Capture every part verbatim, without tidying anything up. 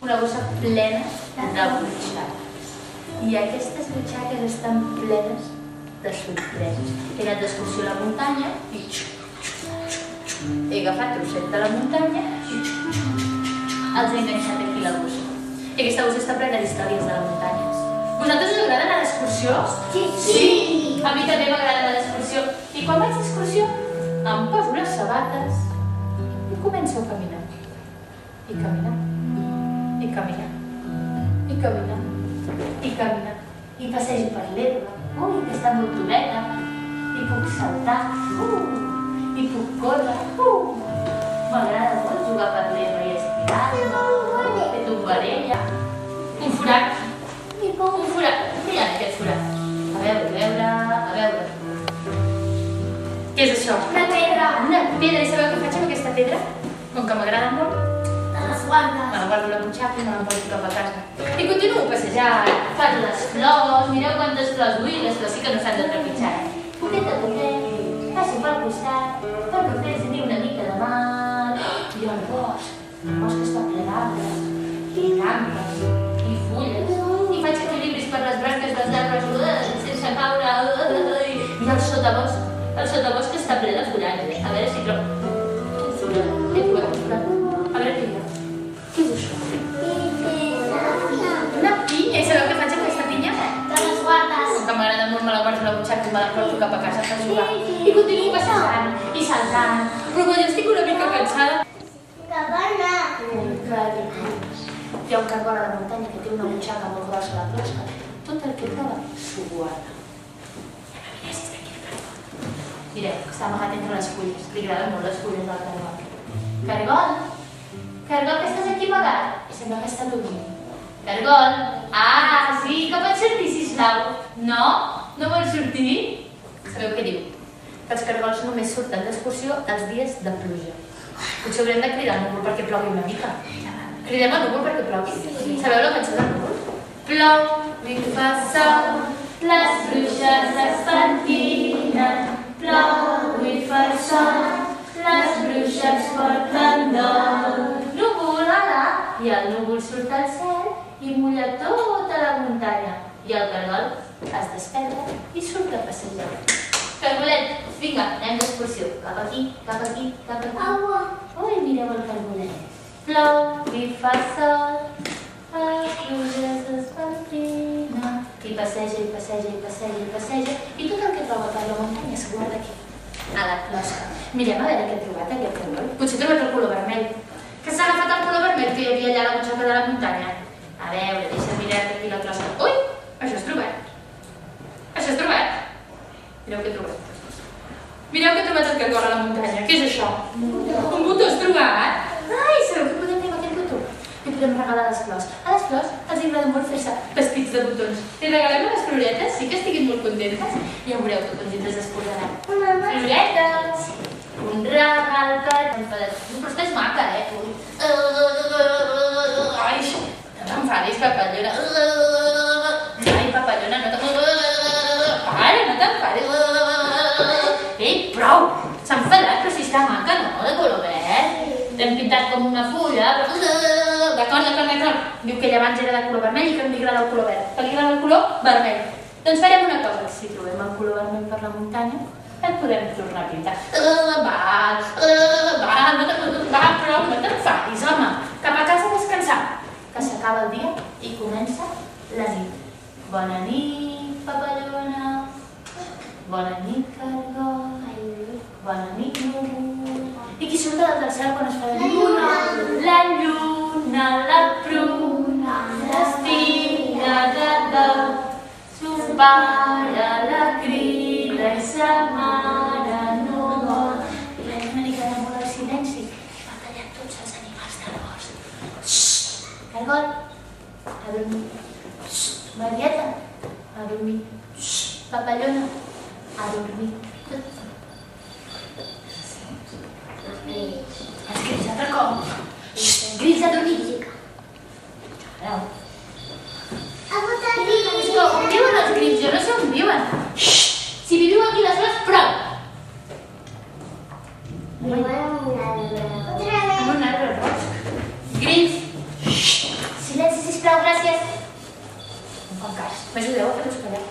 una bossa plena de butxaques. I aquestes butxaques estan plenes de sorpreses. He anat d'excursió a la muntanya i he agafat trosset de la muntanya i els he enganxat aquí a la bossa. I aquesta bossa està plena d'històries de la muntanya. Vosaltres us agrada anar d'excursió? Sí! Sí! A mi també m'agrada anar d'excursió. I quan vaig d'excursió em poso les sabates i començo a caminar. I caminar. I caminar, i caminar, i caminar, i passejo per l'herba, ui, que està molt dureta, i puc saltar, uh, i puc córrer, uh. M'agrada molt jugar per l'herba i estirar-me, he tombarella, un forat, un forat, mira aquest forat, a veure, a veure, a veure. Què és això? Una pedra. Una pedra, i sabeu què faig amb aquesta pedra? Com que m'agrada molt, Te les guardes. me la guardo a la butxaca i me la porto cap a casa. I continuo passejant, faig les flors, mireu quantes flors vull, les flors sí que no s'han de trepitjar. Poquet a poquet, passo pel costat, perquè fer sentir una mica de mar. I el bosc, el bosc està ple d'arbres, i branques, i fulles, i faig equilibris per les branques dels arbres sense caure. I el sotabosc, el sotabosc està ple de forats, a veure si trobo. He trobat un forat. A veure què hi ha. Què és això? Una pinya. I sabeu què faig amb aquesta pinya? Te les guardes. Com que m'agrada molt, me la guardo a la butxaca i me la porto cap a casa per jugar. I continuo passejant i saltant. Però quan jo estic una mica cansada... Cabana. Hi ha un cargol a la muntanya que té una butxaca molt grossa a la closca. Tot el que troba s'ho guarda. Mira si està aquí el cargol. Mireu, està amagat entre les fulles. Li agraden molt les fulles del cargol. Cargol! Cargol, que estàs aquí amagat? Sembla que està dormint. Cargol! Ah, sí, que pots sortir, sisplau? No? No vols sortir? Sabeu què diu? Que els cargols només surten d'excursió els dies de pluja. Potser haurem de cridar al núvol perquè plogui una mica. Cridem al núvol perquè plogui. Sabeu la cançó del núvol? Plou i fa sol, les bruixes es pentinen. Plou i fa sol, les bruixes porten dol. Núvol, ala! I el núvol surt al cel i mulla tota la muntanya. I el cargol es desperta i surt a passejar. Cargolet, vinga, anem d'excursió. Cap aquí, cap aquí, cap aquí. Aigua. Ui, mireu el cargolet. Plou i fa sol, les bruixes es pentinen. I passeja, i passeja, i passeja, i passeja. I tot el que troba per la muntanya s'ho guarda aquí, a la closca. Mirem a veure què he trobat aquest cargol. Potser he trobat el color vermell. Que s'ha agafat el color vermell que hi havia allà a la butxaca de la muntanya. A veure, deixa'm mirar aquí la closca. Ui, això és trobat. Això és trobat. Mireu què he trobat. Mireu que he trobat el cargol a la muntanya. Què és això? Un botó has trobat? Ai, sabeu què podem fer amb aquest botó? Li podem regalar les flors. A les flors els agrada molt fer-se vestits de botons. Li regalem a les floretes, sí que estiguin molt contentes. Ja veureu que contentes es posaran. Floretes! Un regal per... Però és que és maca, eh? Ai, no t'enfadis, papallona. Ai, papallona, no t'enfadis. Para, no t'enfadis. Ei, prou! S'ha enfadat, però si està maca, no? De color verd. L'hem pintat com una fulla, però... D'acord, d'acord, d'acord. Diu que ell abans era de color vermell i que li agrada el color verd. Que li agrada el color vermell. Doncs farem una cosa. Si trobem el color vermell per la muntanya, el podem tornar a pintar. Va, va, va, però no t'enfadis, home. Cap a casa a descansar. Que s'acaba el dia i comença la nit. Bona nit, papallona. Bona nit, cargol. Bona nit, núvol. I qui surt del cel quan es fa la lluna? La lluna, la pruna, l'espina de dol. Son pare la crida i sa mare no vol. I veig una mica de molt el silenci. Va callar tots els animals del bosc. Xxxt! Cargol, a dormir. Xxxt! Marieta, a dormir. Xxxt! Papallona, a dormir. Has grills altre cop. Xxxt! Grills a dormir. Ara. És que on viuen els grills? Jo no sé on viuen. Xxxt! Si viviu aquí les hores, prou! En un arbre roig. Grills, xxxt! encaix. M'ajudeu a fer-los callar?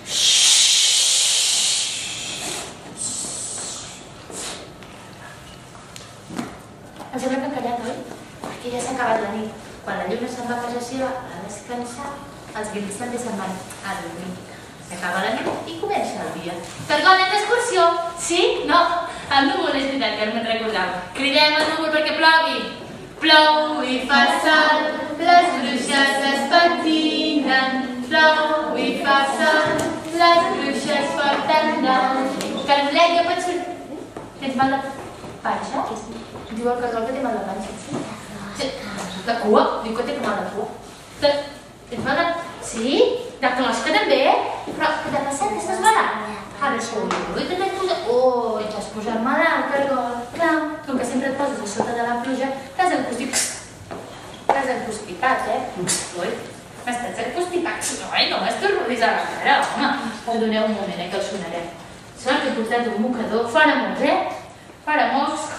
Em sembla que han callat, oi? Perquè ja s'ha acabat la nit. Quan la lluna se'n va a casa seva a descansar, els grills també se'n van a dormir. S'acaba la nit i comença el dia. Cargol, anem d'excursió? Sí? No? El núvol és veritat, que no me'n recordava. Cridem el núvol perquè plogui. Plou i fa sol, les bruixes es patinen. Plou i fa sol, les bruixes porten dol. Cargolet, ja pots sortir? Tens mal de panxa? Diu el Cargol que té mal de panxa. De cua? Diu que té mal de cua. Tens mal de... Sí? De closca també? Però què t'ha passat? Que estàs malalt? Ara sou ui, te n'has posat... Ui, t'has posat malalt, Cargol. Clar, com que sempre et poses a sota de la pluja, t'has encostipat. T'has encostipat, eh? Ui, m'estàs encostipat. Ui, no m'estornudis a la cara, home. Perdoneu un moment, eh, que el sonarem. Sort que he portat un mocador. Fora molts, eh? Fora molts.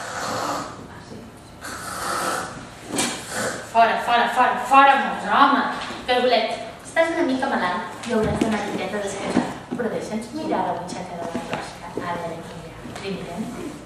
Fora, fora, fora, fora molts, home. Cargolet, estàs una mica malalt i hauràs d'anar a llibreta a descansar. Però deixa'ns mirar la butxaca de la closca. Ara anem a mirar. Primerem.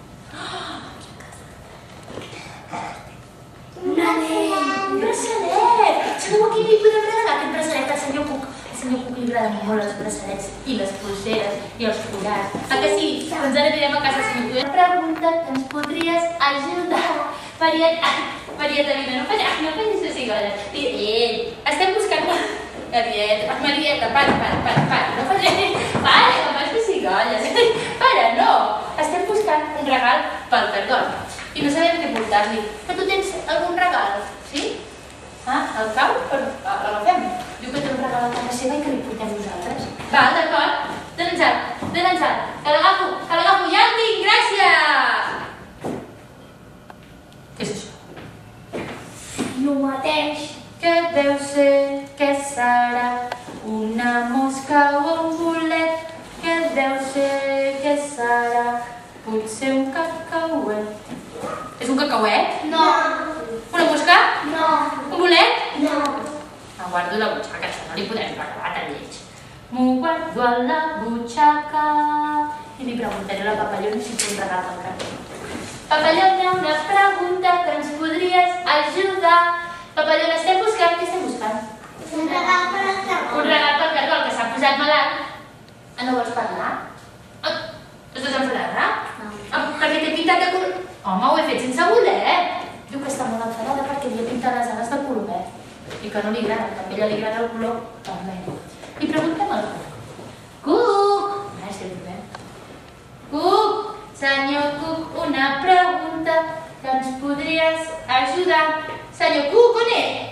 Un anell! Un braçalet! Sabeu a qui li podem regalar aquest braçalet? Al senyor Cuc. Al senyor Cuc li agraden molt els braçalets i les polseres i els collars. Ah, que sí? Doncs ara anirem a casa senyor Cuc. Una pregunta que ens podries ajudar. Marieta, Marieta, vine, no fallis, no fallis de cigolles. Estem buscant... Marieta, Marieta, para, para, para, para, no fallis, para, que vas de cigolles. Para, no. Estem buscant un regal pel Cargol i no sabem què portar-li. Que tu tens algun regal, sí? Ah, el cau? L'agafem. Diu que té un regal a casa seva i que li portem nosaltres. Va, d'acord. Dóna'ns alt, dóna'ns alt. Que l'agafo, que l'agafo. Ja el tinc, gràcies! Què és això? No mateix. Què deu ser? Què serà? Una mosca o un bolet? Què deu ser? Què serà? Potser un cacauet. És un cacauet? No. Una mosca? No. Un bolet? No. Em guardo la butxaca, això no li podem regalar tan lleig. M'ho guardo a la butxaca i li preguntaré a la papallona si té un regal pel Cargol. Papallona, una pregunta que ens podries ajudar. Papallona, estem buscant, què estem buscant? Un regal per al Cargol. Un regal pel Cargol, que s'ha posat malalt. Ah, no vols parlar? Ah, estàs enfadada? No. Ah, perquè t'he pintat de color... Home, ho he fet sense voler, eh? Diu que està molt enfadada perquè li he pintat les ales de color verd. I que no li agrada, també a ella li agrada el color vermell. I preguntem al Cuc. Cuc! Ah, és el primer. Cuc! Senyor Cuc, una pregunta que ens podries ajudar. Senyor Cuc, on és?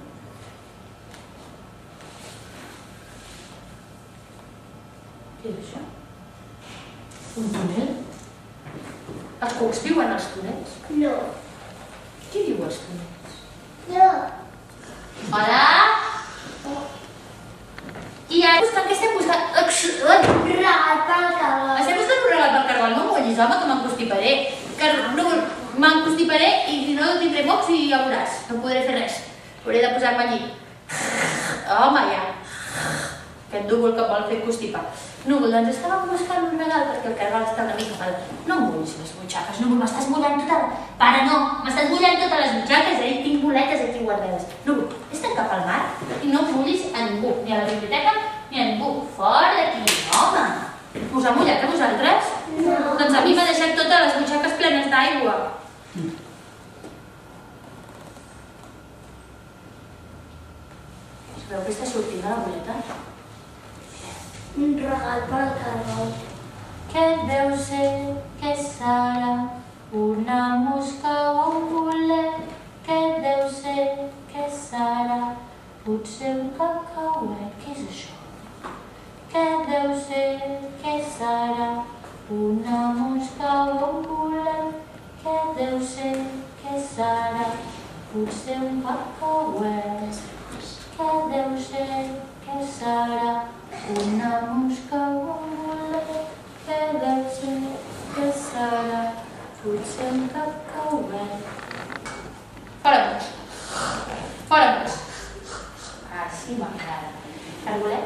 Què és això? Un túnel? Els cucs viuen als túnels? No. Qui viu als túnels? No. Hola? I ara buscant, què estem buscant? Un regal per al Cargol. Estem buscant un regal pel Cargol, no mullis, home, que m'encostiparé. No, m'encostiparé i no tindré mocs i ja veuràs, no podré fer res. Hauré de posar-me allí. Home, ja. Aquest núvol que vol fer constipar. Núvol, doncs estàvem buscant un regal perquè el Cargol està una mica mal. No mullis les butxaques, Núvol, m'estàs mullant tota la... Para, no, m'estàs mullant totes les butxaques, eh? Tinc boletes aquí guardades. Núvol, vés-te'n cap al mar i no mullis a ningú, ni a la biblioteca ni a ningú. Fora d'aquí, home! Us ha mullat a vosaltres? No. Doncs a mi m'ha deixat totes les butxaques plenes d'aigua. Sabeu què està sortint a la boleta? Un regal per al Cargol. Què deu ser? Què serà? Una mosca o un bolet? Què deu ser? Què serà? Potser un cacauet? Què és això? Què deu ser? Què serà? Una mosca o un bolet? Què deu ser? Què serà? Potser un cacauet? Què deu ser? Què serà? Una mosca o un bolet? Què deu ser? Què serà? Potser un cacauet? Fora mos! Fora mos! Així m'agrada. Cargolet?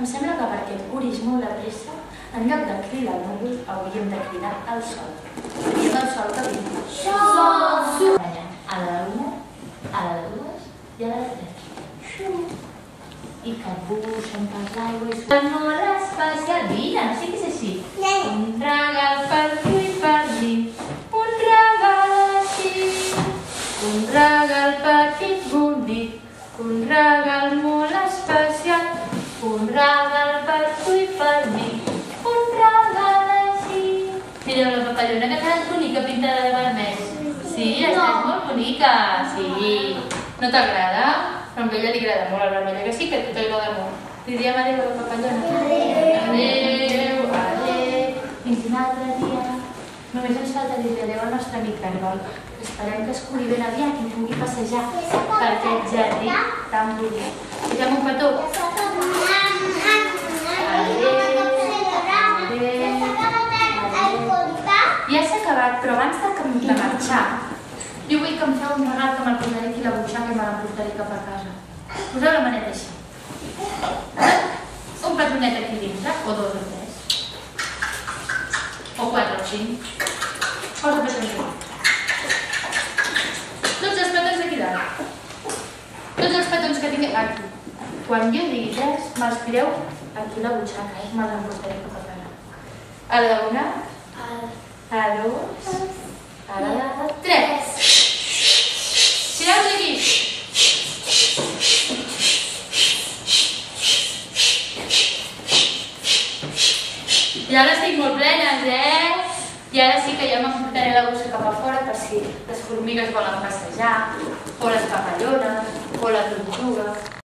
Em sembla que perquè et curis molt de pressa, en lloc de cridar al núvol, hauríem de cridar al sol. Diem al sol que vingui. Sol! A la una, a la dues i a la tres. I que buixen per l'aigua i surten molt especial. Mira, no sé què és així. Un regal per tu i per mi, un regal així. Un regal petit, bonic, un regal molt especial. Un regal per tu i per mi, un regal així. Mireu la papallona que t'ha bonica pintada de vermell. Sí, estàs molt bonica, sí. No t'agrada? Però a ella li agrada molt el vermell, que sí que a tu t'agrada molt. Li diem adéu a la papallona. Adéu, adéu. Fins un altre dia. Només ens falta dir adéu al nostre amic Cargol. Esperem que es curi ben aviat i pugui passejar per aquest jardí tan bonic. Fem un petó. Ja s'ha acabat, però abans de marxar, jo vull que em feu un regal que me'l posaré aquí a la butxaca i me l'emportaré cap a casa. Poseu la maneta així. Un petonet aquí dintre, o dos o tres. O quatre o cinc. Posa petons aquí. Tots els petons aquí dalt. Tots els petons que tingui aquí. Quan jo digui tres, me'ls tireu aquí a la butxaca i me'ls emportaré cap a casa. A la una, a la dos, a la tres. Tireu-vos aquí. I ara estic molt plenes, eh? I ara sí que ja m'emportaré la bossa cap a fora per si les formigues volen passejar, o les papallones, o la tortuga.